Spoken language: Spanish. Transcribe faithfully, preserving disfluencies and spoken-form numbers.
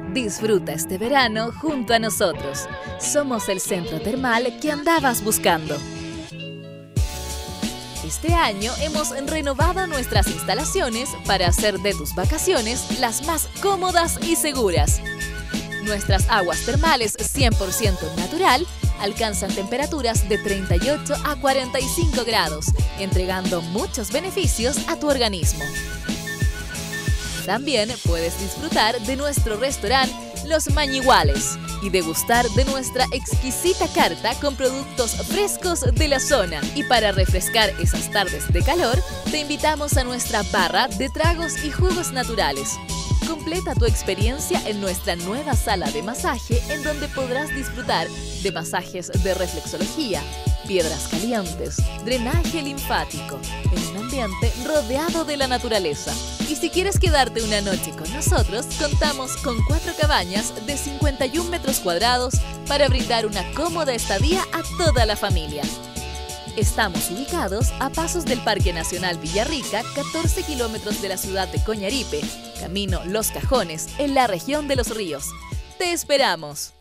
Disfruta este verano junto a nosotros. Somos el centro termal que andabas buscando. Este año hemos renovado nuestras instalaciones para hacer de tus vacaciones las más cómodas y seguras. Nuestras aguas termales cien por ciento natural alcanzan temperaturas de treinta y ocho a cuarenta y cinco grados, entregando muchos beneficios a tu organismo. También puedes disfrutar de nuestro restaurante Los Mañiguales y degustar de nuestra exquisita carta con productos frescos de la zona. Y para refrescar esas tardes de calor, te invitamos a nuestra barra de tragos y jugos naturales. Completa tu experiencia en nuestra nueva sala de masaje, en donde podrás disfrutar de masajes de reflexología, piedras calientes, drenaje linfático, en un ambiente rodeado de la naturaleza. Y si quieres quedarte una noche con nosotros, contamos con cuatro cabañas de cincuenta y un metros cuadrados para brindar una cómoda estadía a toda la familia. Estamos ubicados a pasos del Parque Nacional Villarrica, catorce kilómetros de la ciudad de Coñaripe, camino Los Cajones, en la región de Los Ríos. ¡Te esperamos!